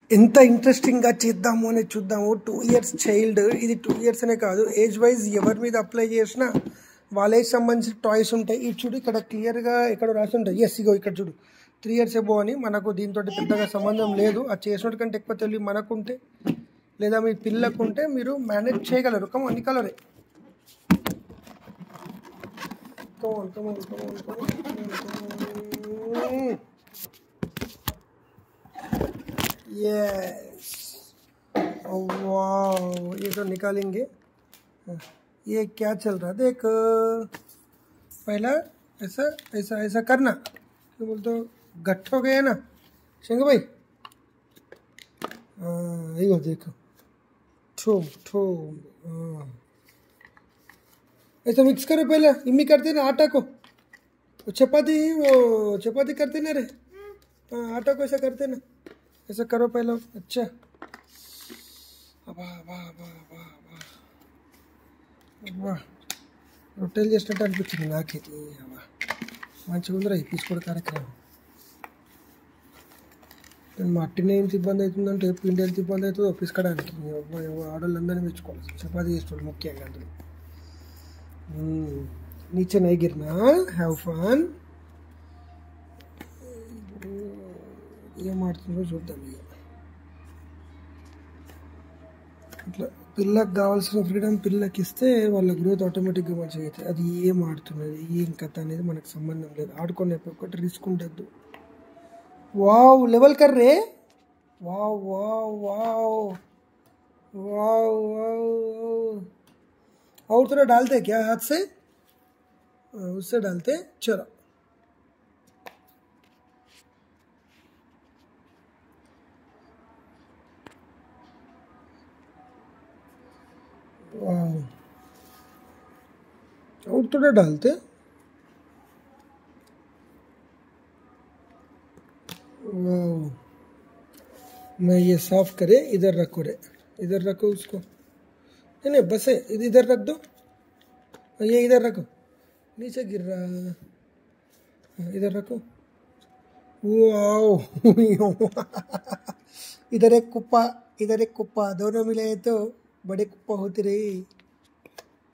ఎంత ఇంట్రెస్టింగ్గా చేద్దాము అని చూద్దాము. 2 years చైల్డ్, ఇది 2 years అనే కాదు, ఏజ్ వైజ్ ఎవరి మీద అప్లై చేసినా వాళ్ళకి సంబంధించిన టాయ్స్ ఉంటాయి. ఇది చూడు, ఇక్కడ క్లియర్గా ఇక్కడ రాసి ఉంటాయి. ఎస్, ఇగో ఇక్కడ చూడు 3 years ఎబో అని. మనకు దీంతో పెద్దగా సంబంధం లేదు. అది చేసినట్టు కంటే ఎక్కువ తెలివి మనకుంటే లేదా మీ పిల్లకుంటే మీరు మేనేజ్ చేయగలరు. కమాన్ కలరే, కమాన్ కమాన్ కమాన్ కమాన్. यस, वाह, ये तो निकालेंगे. ये क्या चल रहा है देख. पहला ऐसा ऐसा ऐसा करना, क्या बोलते हो, गट्ठ हो गया ना शेंग भाई. ये देखो, ठोम ठोम. ऐसा मिक्स करो पहले. इम्मी करते ना आटा को, चपाती, वो चपाती करते ना रे. आटा को ऐसा करते ना, ऐसा करो पहले. अच्छा, वाह वाह वाह वाह वाह वाह, రొట్టెలు చేసినట్టు అనిపించింది నాకైతే. మంచిగా ఉందిరా ఈ పీసుకోవడం కార్యక్రమం. మా అట్టినే ఎంత ఇబ్బంది అవుతుందంటే పిండి ఎంత ఇబ్బంది అవుతుందో పిసుకోవడానికి. ఆడవాళ్ళందరినీ మెచ్చుకోవాలి, చపాతీ చేసేవాళ్ళు ముఖ్యంగా. అందులో నీచే నై గిర్నా, హ్యావ్ ఫన్. ఏం ఆడుతుందో చూద్దాం. ఇక ఇట్లా పిల్లకి కావాల్సిన ఫ్రీడమ్ పిల్లకి ఇస్తే వాళ్ళ గ్రోత్ ఆటోమేటిక్గా మంచిగా అవుతుంది. అది ఏం ఆడుతున్నది ఏం కథ అనేది మనకు సంబంధం లేదు. ఆడుకొని ఒకటి రిస్క్ ఉండద్దు. వావ్, లెవెల్ కర్ రే. Wow wow wow wow wow. और थोड़ा डालते क्या हाथ से, उससे डालते. चलो, वाव, और थोड़ा डालते. वाव, मैं ये साफ करे. इधर रखो रे, इधर रखो उसको. नहीं नहीं, बस है, इधर रख दो. ये इधर रखो, नीचे गिर रहा. इधर रखो. वाओ. इधर एक कुप्पा, इधर एक कुप्पा, दोनों मिले तो बड़े कुप्पा होती रही.